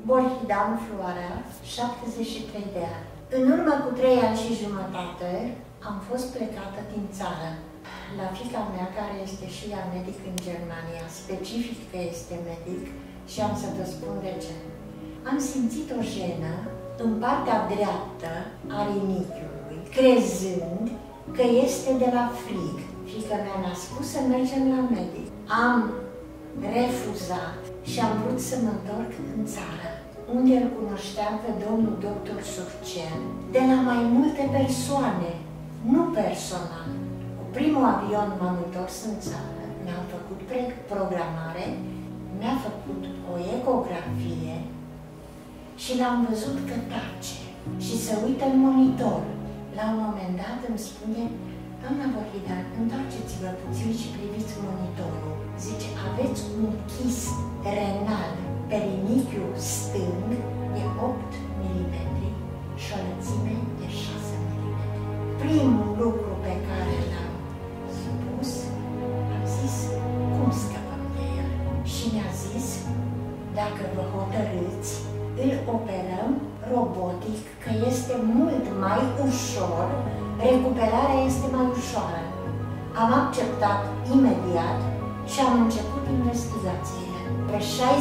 Borhidan Floarea, 73 de ani. În urmă cu 3 ani și jumătate am fost plecată din țară la fiica mea, care este și ea medic în Germania, specific că este medic, și am să vă spun de ce. Am simțit o jenă în partea dreaptă a rinichiului, crezând că este de la frig. Fiica mea mi-a spus să mergem la medic. Am refuzat și am vrut să mă întorc în țară, unde îl cunoșteam pe domnul doctor Surcel de la mai multe persoane, nu personal. Cu primul avion m-am întors în țară, mi-am făcut programare, mi-a făcut o ecografie și l-am văzut că tace și se uită în monitor. La un moment dat îmi spune: doamna Borhidan, întoarceți-vă puțin și priviți monitorul. Zice, aveți un chist renal pe rinichiul stâng de 8 mm și o lățime de 6 mm. Primul lucru pe care l-am spus, am zis, cum scăpăm de el? Și mi-a zis, dacă vă hotărâți, îl operăm robotic, că este mult mai ușor, recuperarea este mai ușoară. Am acceptat imediat și am început investigațiile. Pe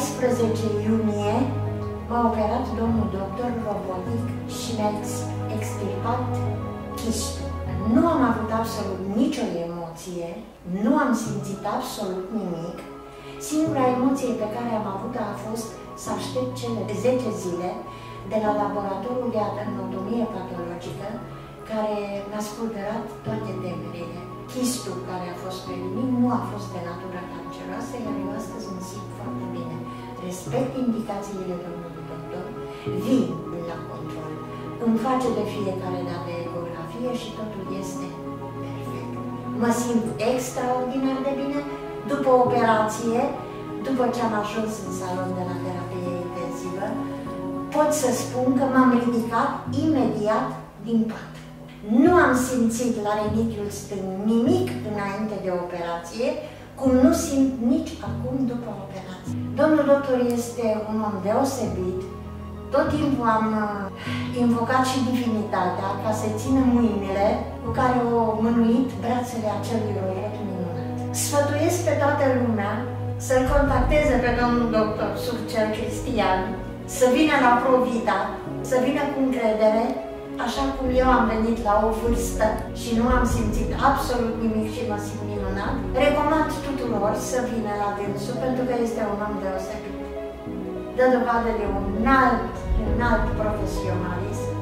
16 iunie m-a operat domnul doctor robotic și mi-a extirpat chistul. Nu am avut absolut nicio emoție, nu am simțit absolut nimic. Singura emoție pe care am avut a fost să aștept cele 10 zile de la laboratorul de anatomie patologică, care mi-a spulberat toate temerile. Chistul care a fost pe rinic nu a fost de natură canceroasă, iar eu astăzi mă simt foarte bine. Respect indicațiile domnului doctor, vin la control, îmi face de fiecare dată ecografie și totul este perfect. Mă simt extraordinar de bine. După operație, după ce am ajuns în salon de la terapie intensivă, pot să spun că m-am ridicat imediat din pat. Nu am simțit la rinichiul stâng nimic înainte de operație, cum nu simt nici acum după operație. Domnul doctor este un om deosebit. Tot timpul am invocat și divinitatea ca să-i țină mâinile cu care au mânuit brațele acelui robot minunat. Sfătuiesc pe toată lumea să-l contacteze pe domnul doctor Surcel Cristian, să vină la Provida, să vină cu încredere, așa cum eu am venit la o vârstă și nu am simțit absolut nimic și mă simt minunat. Recomand tuturor să vină la dânsul, pentru că este un om deosebit. Dă dovadă de un înalt profesionalism